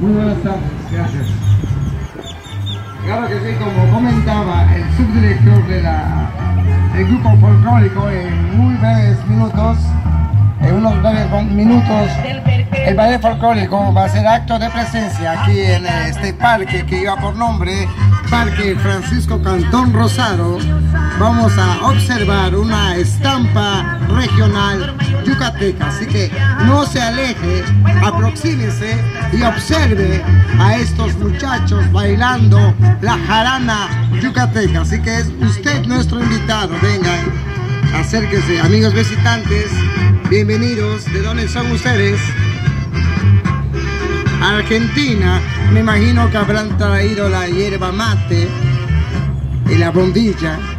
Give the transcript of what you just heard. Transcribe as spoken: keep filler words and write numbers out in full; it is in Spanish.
Muy buenas tardes, gracias. Claro que sí, como comentaba el subdirector de la, del grupo folclórico, en muy breves minutos, en unos breves minutos, el baile folclórico va a ser acto de presencia aquí en este parque que lleva por nombre Parque Francisco Cantón Rosado. Vamos a observar una estampa regional yucateca, así que no se aleje, aproxímese y observe a estos muchachos bailando la jarana yucateca. Así que es usted nuestro invitado, vengan, acérquese. Amigos visitantes, bienvenidos. ¿De dónde son ustedes? Argentina. Me imagino que habrán traído la hierba mate y la bombilla.